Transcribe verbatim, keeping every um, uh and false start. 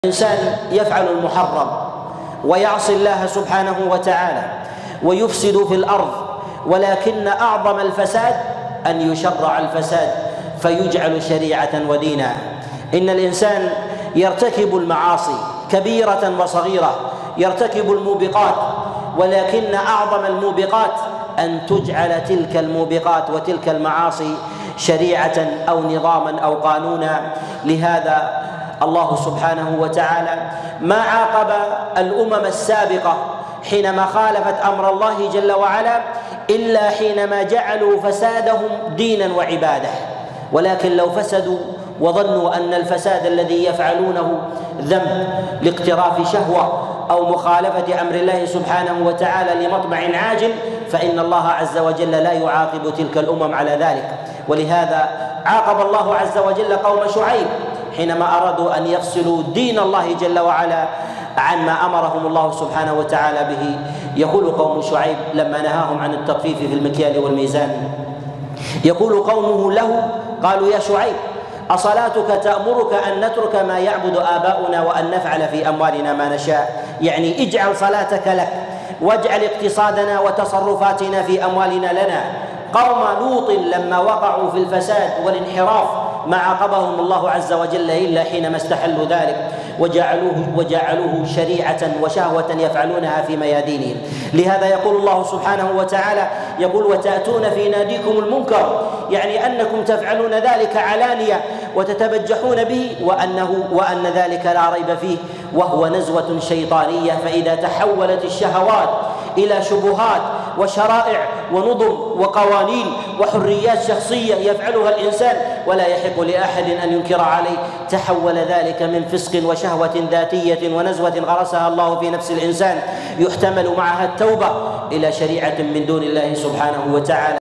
الإنسان يفعل المحرم ويعصي الله سبحانه وتعالى ويفسد في الأرض، ولكن أعظم الفساد أن يشرع الفساد فيجعل شريعة ودينا. إن الإنسان يرتكب المعاصي كبيرة وصغيرة، يرتكب الموبقات، ولكن أعظم الموبقات أن تجعل تلك الموبقات وتلك المعاصي شريعة أو نظاما أو قانونا. لهذا الله سبحانه وتعالى ما عاقب الأمم السابقة حينما خالفت أمر الله جل وعلا إلا حينما جعلوا فسادهم دينا وعبادة، ولكن لو فسدوا وظنوا أن الفساد الذي يفعلونه ذنب لاقتراف شهوة أو مخالفة أمر الله سبحانه وتعالى لمطمع عاجل، فإن الله عز وجل لا يعاقب تلك الأمم على ذلك. ولهذا عاقب الله عز وجل قوم شعيب حينما أرادوا أن يفصلوا دين الله جل وعلا عن ما أمرهم الله سبحانه وتعالى به. يقول قوم شعيب لما نهاهم عن التطفيف في المكيال والميزان، يقول قومه له قالوا يا شعيب أصلاتك تأمرك أن نترك ما يعبد آباؤنا وأن نفعل في أموالنا ما نشاء؟ يعني اجعل صلاتك لك واجعل اقتصادنا وتصرفاتنا في أموالنا لنا. قوم لوط لما وقعوا في الفساد والانحراف ما عاقبهم الله عز وجل إلا حينما استحلوا ذلك وجعلوه, وجعلوه شريعة وشهوة يفعلونها في ميادينهم. لهذا يقول الله سبحانه وتعالى يقول وتأتون في ناديكم المنكر، يعني أنكم تفعلون ذلك علانية وتتبجحون به وأنه وأن ذلك لا ريب فيه وهو نزوة شيطانية. فإذا تحولت الشهوات إلى شبهات وشرائع ونظم وقوانين وحريات شخصية يفعلها الإنسان ولا يحق لأحد أن ينكر عليه، تحول ذلك من فسق وشهوة ذاتية ونزوة غرسها الله في نفس الإنسان يحتمل معها التوبة إلى شريعة من دون الله سبحانه وتعالى.